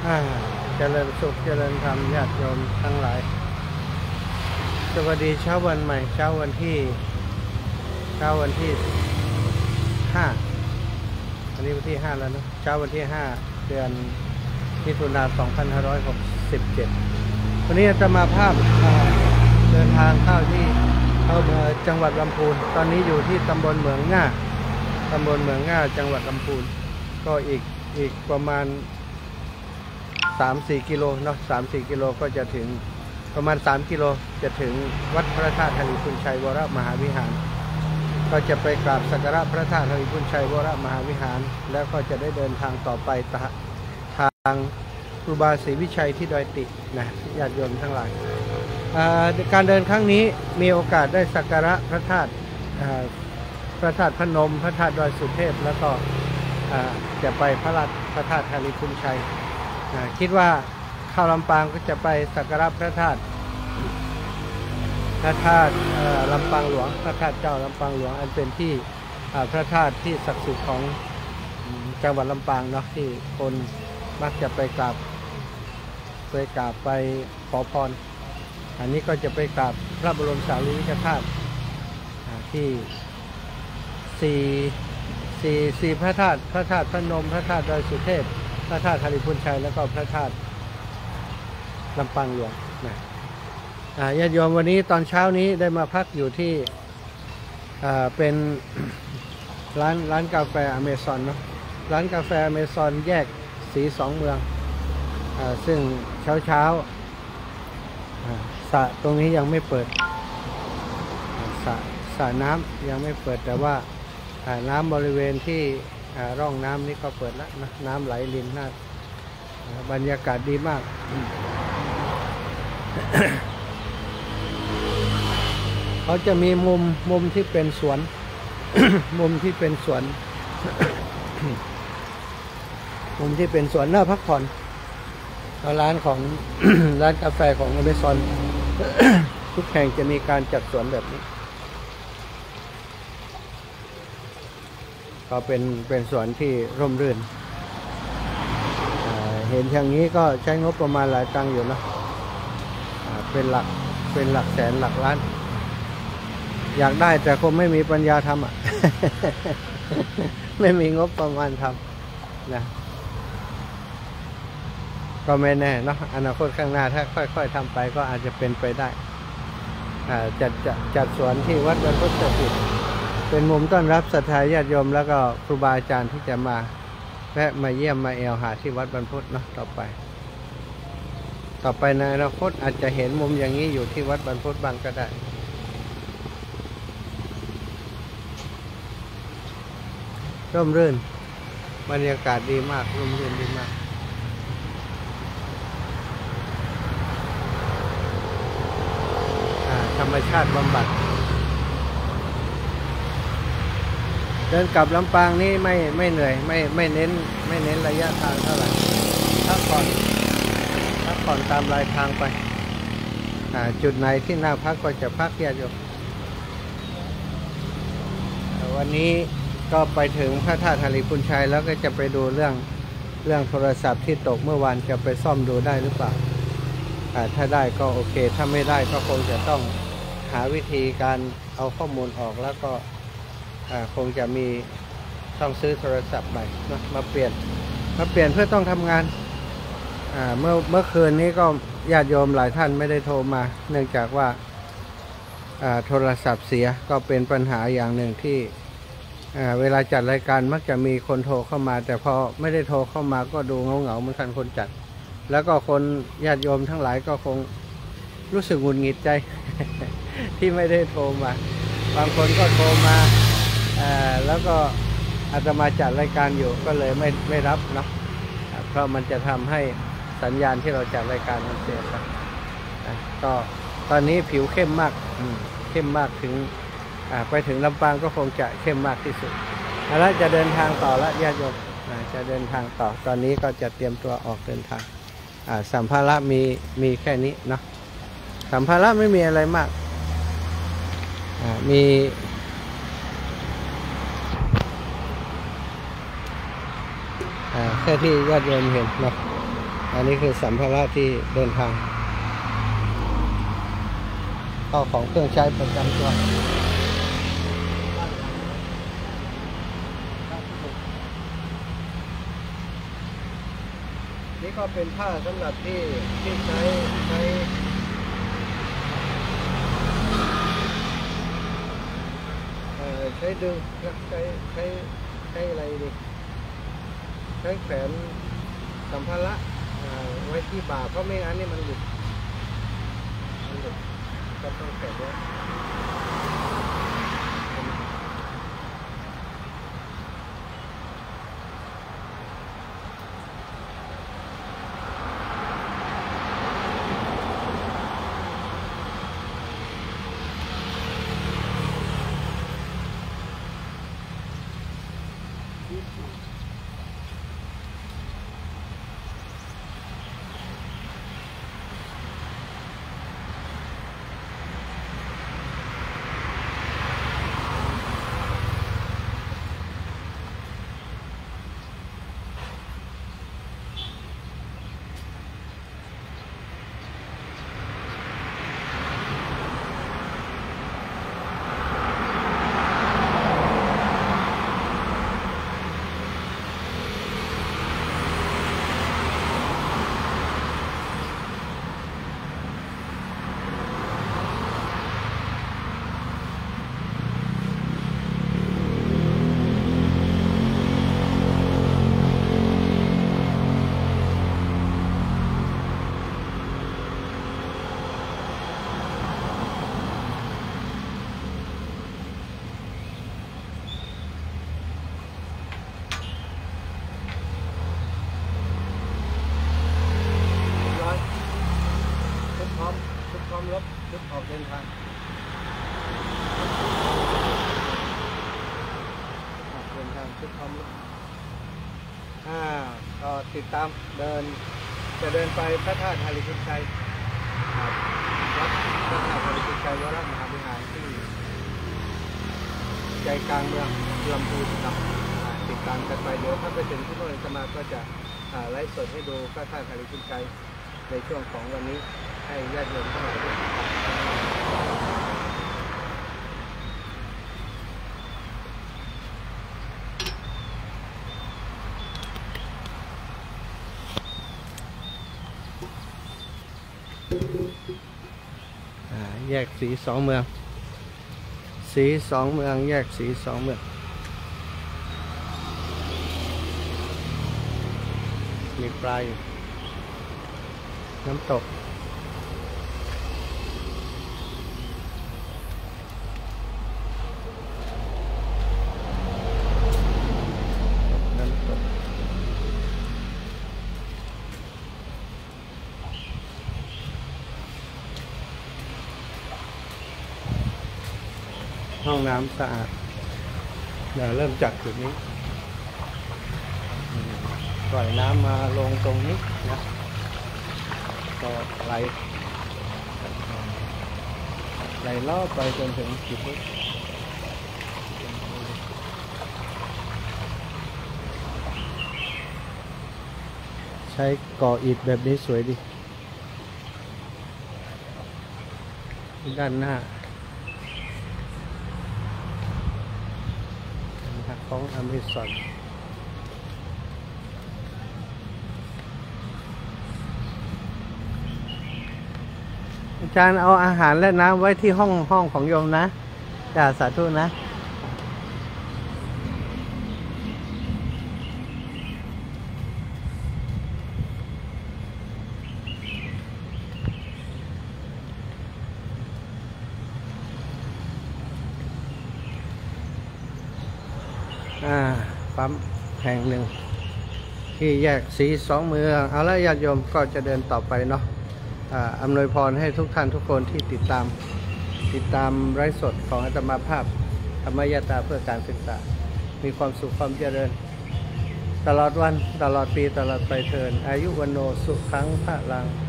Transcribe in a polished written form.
เจริญสุขเจริญธรรมญาติโยมทั้งหลายสวัสดีเช้าวันใหม่เช้าวันที่5วันนี้วันที่5แล้วนะเช้าวันที่5เดือนมิถุนายน2567วันนี้จะมาภาพเดินทางเข้าที่จังหวัดลำพูนตอนนี้อยู่ที่ตำบลเหมืองง่าจังหวัดลำพูนก็อีกประมาณ3-4 กิโลเนาะ3-4 กิโลก็จะถึงประมาณ3 กิโลจะถึงวัดพระธาตุธริพุนชัยวรมหาวิหารก็จะไปกราบสักการะพระธาตุธริพุนชัยวรมหาวิหารแล้วก็จะได้เดินทางต่อไปทางครูบาศรีวิชัยที่ดอยตินะญาติโยมทั้งหลายการเดินครั้งนี้มีโอกาสได้สักการะพระธาตุพนมพระธาตุดอยสุเทพแล้วก็จะไปพระธาตุธริพุนชัยคิดว่าเข้าลำปางก็จะไปสักการะพระธาตุลำปางหลวงพระธาตุเจ้าลำปางหลวงอันเป็นที่พระธาตุที่ศักดิ์สิทธิ์ของจังหวัดลำปางเนาะที่คนมักจะไปกราบไปขอพรอันนี้ก็จะไปกราบพระบรมสารีริกธาตุที่สี่พระธาตุพนมพระธาตุดอยสุเทพพระธาตุธริพุนชัยแล้วก็พระธาตุลำปางหลวงนะญาติโยมวันนี้ตอนเช้านี้ได้มาพักอยู่ที่เป็นร้านกาแฟอเมซอนเนาะร้านกาแฟอเมซอนแยกสี2 เมืองซึ่งเช้าสระตรงนี้ยังไม่เปิดสระน้ำยังไม่เปิดแต่ว่าน้ำบริเวณที่ร่องน้ำนี่ก็เปิดแล้วนะน้ำไหลรินน่าบรรยากาศดีมาก เขาจะมีมุมที่เป็นสวน มุมที่เป็นสวน มุมที่เป็นสวนน่าพักผ่อนร้านของ ร้านกาแฟของอเมซอน ทุกแห่งจะมีการจัดสวนแบบนี้ก็เป็นสวนที่ร่มรื่นเห็นอย่างนี้ก็ใช้งบประมาณหลายตังค์อยู่นะเป็นหลักแสนหลักล้านอยากได้แต่คงไม่มีปัญญาทำไม่มีงบประมาณทำนะก็ไม่แน่เนาะอนาคตข้างหน้าถ้าค่อยๆทำไปก็อาจจะเป็นไปได้จัดสวนที่วัดบรรพตสถิตเป็นมุมต้อนรับศรัทธาญาติโยมแล้วก็ครูบาอาจารย์ที่จะมาแวะมาเยี่ยมมาแอวหาที่วัดบรรพตเนาะต่อไปในอนาคตอาจจะเห็นมุมอย่างนี้อยู่ที่วัดบรรพตบ้างก็ได้ร่มรื่นบรรยากาศดีมากร่มรื่นดีมากธรรมชาติบำบัดเดินกลับลำปางนี่ไม่เหนื่อยไม่เน้นระยะทางเท่าไหร่พักผ่อนตามรายทางไปจุดไหนที่น่าพักก็จะพักญาติโยมวันนี้ก็ไปถึงพระธาตุธริพุนชัยแล้วก็จะไปดูเรื่องโทรศัพท์ที่ตกเมื่อวานจะไปซ่อมดูได้หรือเปล่าถ้าได้ก็โอเคถ้าไม่ได้ก็คงจะต้องหาวิธีการเอาข้อมูลออกแล้วก็คงจะมีต้องซื้อโทรศัพท์ใหม่มาเปลี่ยนเพื่อต้องทำงานเมื่อคืนนี้ก็ญาติโยมหลายท่านไม่ได้โทรมาเนื่องจากว่าโทรศัพท์เสียก็เป็นปัญหาอย่างหนึ่งที่เวลาจัดรายการมักจะมีคนโทรเข้ามาแต่พอไม่ได้โทรเข้ามาก็ดูเงาเหมือนกันคนจัดแล้วก็คนญาติโยมทั้งหลายก็คงรู้สึกหงุดหงิดใจ ที่ไม่ได้โทรมาบางคนก็โทรมาแล้วก็อาตมาจัดรายการอยู่ก็เลยไม่รับเนาะเพราะมันจะทำให้สัญญาณที่เราจัดรายการมันเสียไปก็ตอนนี้ผิวเข้มมากถึงไปถึงลำปางก็คงจะเข้มมากที่สุดแล้วจะเดินทางต่อละญาติโยมจะเดินทางต่อตอนนี้ก็จะเตรียมตัวออกเดินทางสัมภาระมีแค่นี้เนาะสัมภาระไม่มีอะไรมากมีแค่ที่ญาติโยมเห็นเนาะอันนี้คือสัมภาระที่เดินทางเข้าของเครื่องใช้ประจำตัวนี่ก็เป็นผ้าสำหรับที่ใช้ใช้ดึงใช้อะไรดีใช้แขวนสัมภาระไว้ที่บ่าเพราะไม่งั้นนี่มันหลุดก็ต้องแขวนไว้ชุดพร้อมรบชุดออกเดินทางชุดพร้อมรบก็ติดตามจะเดินไปพระธาตุหริพุนชัยวัดพระธาตุหริพุนชัยวรมหาวิหารที่ใจกลางเมืองลำพูนครับติดตามกันไปเดี๋ยวถ้าไปถึงที่โน่นจะมาก็จะไลฟ์สดให้ดูพระธาตุหริพุนชัยในช่วงของวันนี้ให้ญาติโยมเข้ามาด้วยแยกสีสองเมืองแยกสีสองเมืองมีปลาอยู่น้ำตกห้องน้ำสะอาดเดี๋ยวเริ่มจากจุดนี้ปล่อยน้ำมาลงตรงนี้นะก็ไหลล่อไปจนถึงจุดนี้ใช้ก่ออิฐแบบนี้สวยดีด้านหน้าของอเมซอนอาจารย์เอาอาหารและน้ำไว้ที่ห้องของโยมนะจ่าสาธุนะปั๊มแห่งหนึ่งที่แยกสีสองเมืองเอาละญาติโยมก็จะเดินต่อไปเนาะอำนวยพรให้ทุกท่านทุกคนที่ติดตามไลฟ์สดของอาตมาภาพธรรมยตาเพื่อการศึกษามีความสุขความเจริญตลอดวันตลอดปีตลอดไปเทินอายุวันโนสุขังพระลัง